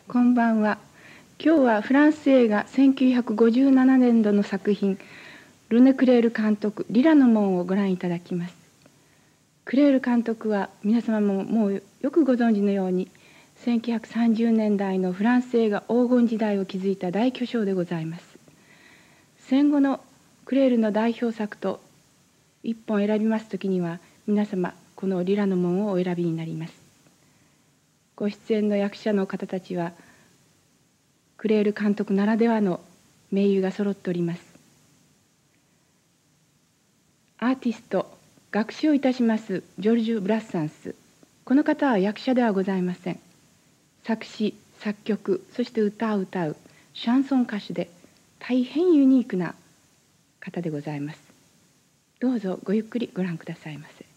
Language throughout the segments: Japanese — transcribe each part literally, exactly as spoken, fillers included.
こんばんは。今日はフランス映画せんきゅうひゃくごじゅうななねんどの作品、ルネ・クレール監督「リラの門」をご覧いただきます。クレール監督は皆様ももうよくご存知のように、せんきゅうひゃくさんじゅうねんだいのフランス映画黄金時代を築いた大巨匠でございます。戦後のクレールの代表作と一本選びますときには、皆様この「リラの門」をお選びになります。ご出演の役者の方たちはクレール監督ならではの名優が揃っております。アーティスト、学習をいたしますジョルジュ・ブラッサンス。この方は役者ではございません。作詞、作曲、そして歌を歌うシャンソン歌手で大変ユニークな方でございます。どうぞごゆっくりご覧くださいませ。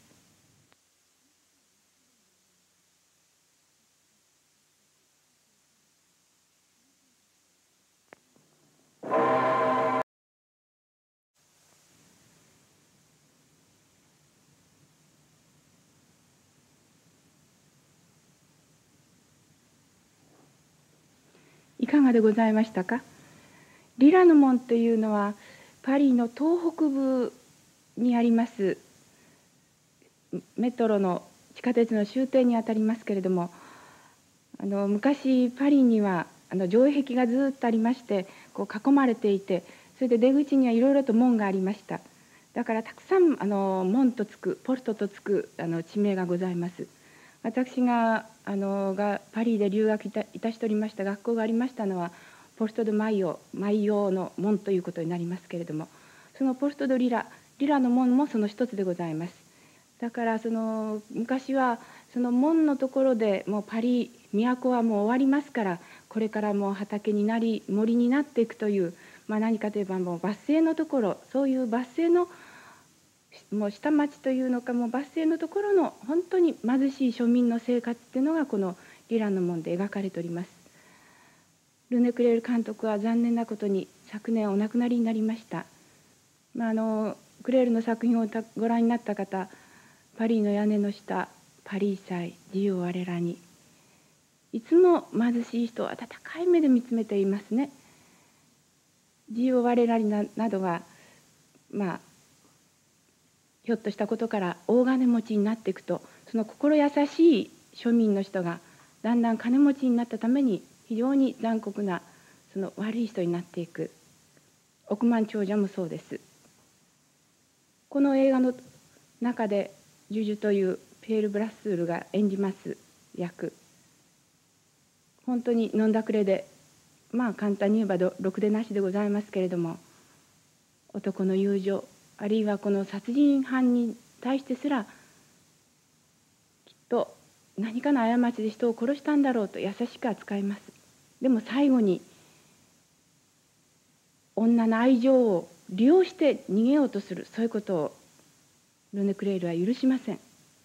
いかがでございましたか。リラの門というのはパリの東北部にありますメトロの地下鉄の終点にあたりますけれども、あの昔パリにはあの城壁がずっとありまして、こう囲まれていて、それで出口にはいろいろと門がありました。だからたくさんあの門とつくポルトとつくあの地名がございます。私があのがパリで留学いたいたしておりました学校がありましたのはポルトドマイオマイオの門ということになりますけれども、そのポルトドリラリラの門もその一つでございます。だからその昔はその門のところでもうパリ都はもう終わりますから、これからもう畑になり森になっていくという、まあ、何かといえばもう抜生のところ、そういう抜生のもう下町というのか、もう抜生のところの本当に貧しい庶民の生活っていうのがこのリラの門で描かれております。ルネ・クレール監督は残念なことに昨年お亡くなりになりました。まあ、あのクレールの作品をご覧になった方、パリの屋根の下、パリー祭、自由を我らに、いつも貧しい人を温かい目で見つめていますね。自由を我らに な, などがまあひょっとしたことから大金持ちになっていくと、その心優しい庶民の人がだんだん金持ちになったために非常に残酷なその悪い人になっていく。億万長者もそうです。この映画の中でジュジュというペール・ブラッスールが演じます役、本当に飲んだくれで、まあ簡単に言えばろくでなしでございますけれども、男の友情、あるいはこの殺人犯に対してすらきっと何かの過ちで人を殺したんだろうと優しく扱います。でも最後に女の愛情を利用して逃げようとする、そういうことをルネ・クレールは許しません。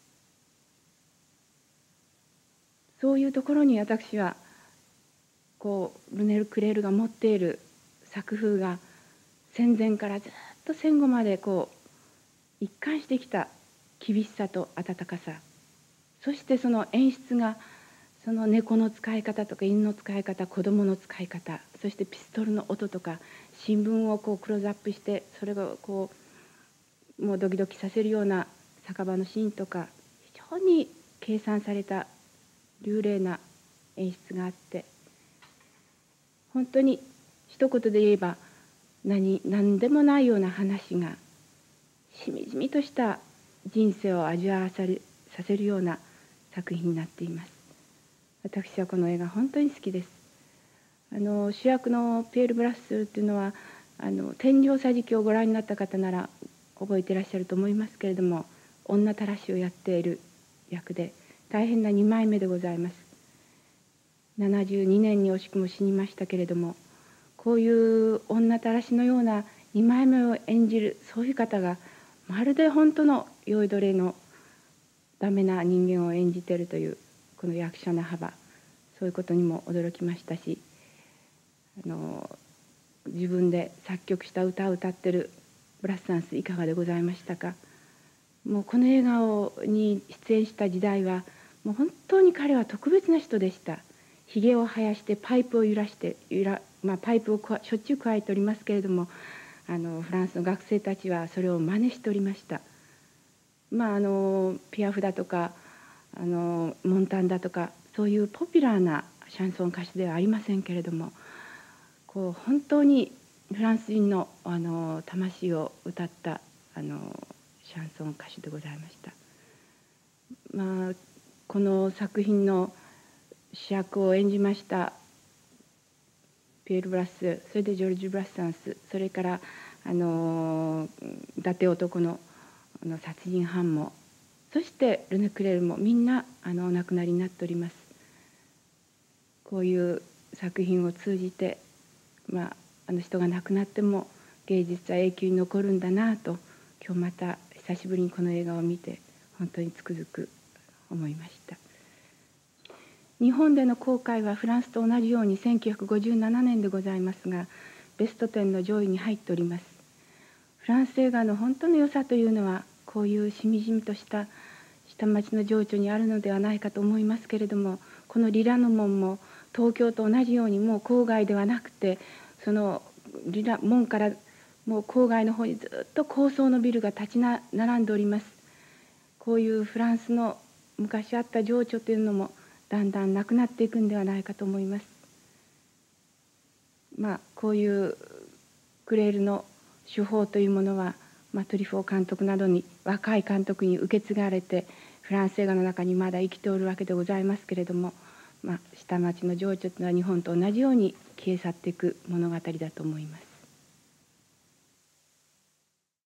そういうところに私はこうルネ・クレールが持っている作風が、戦前からずっと戦後までこう一貫してきた厳しさと温かさ、そしてその演出がその猫の使い方とか犬の使い方、子供の使い方、そしてピストルの音とか新聞をこうクローズアップして、それがこうもうドキドキさせるような酒場のシーンとか、非常に計算された流麗な演出があって、本当に一言で言えば何何でもないような話がしみじみとした人生を味わわされさせるような作品になっています。私はこの映画本当に好きです。あの主役のピエール・ブラッスルっていうのは、あの天井桟敷をご覧になった方なら覚えていらっしゃると思いますけれども、女たらしをやっている役で大変なにまいめでございます。ななじゅうにねんに惜しくも死にましたけれども、こういう女たらしのようなにまいめを演じる、そういう方がまるで本当の酔いどれのダメな人間を演じているというこの役者の幅、そういうことにも驚きましたし、あの自分で作曲した歌を歌ってるブラッサンスいかがでございましたか。もうこの映画をに出演した時代はもう本当に彼は特別な人でした。 ひげを生やしてパイプを揺らして揺ら、まあ、パイプをしょっちゅう加えておりますけれども、あのフランスの学生たちはそれを真似しておりました。まああのピアフだとかあのモンタンだとかそういうポピュラーなシャンソン歌手ではありませんけれども、こう本当にフランス人のあの魂を歌ったあのシャンソン歌手でございました。まあ、この作品の主役を演じましたピエール・ブラス、それでジョルジュ・ブラッサンス、それからあの伊達男のあの殺人犯も、そしてルネ・クレールもみんなあのお亡くなりになっております。こういう作品を通じて、まあ、あの人が亡くなっても芸術は永久に残るんだなと、今日また久しぶりにこの映画を見て本当につくづく思いました。日本での公開はフランスと同じようにせんきゅうひゃくごじゅうななねんでございますが、ベストテンの上位に入っております。フランス映画の本当の良さというのは、こういうしみじみとした下町の情緒にあるのではないかと思いますけれども、このリラノ門も東京と同じようにもう郊外ではなくて、そのリラ門からもう郊外の方にずっと高層のビルが立ちな並んでおります。こういうフランスの昔あった情緒というのもだんだんなくなっていくんではないかと思います。まあこういうクレールの手法というものは、まあ、トリフォー監督などに若い監督に受け継がれてフランス映画の中にまだ生きておるわけでございますけれども、まあ、下町の情緒というのは日本と同じように消え去っていく物語だと思います。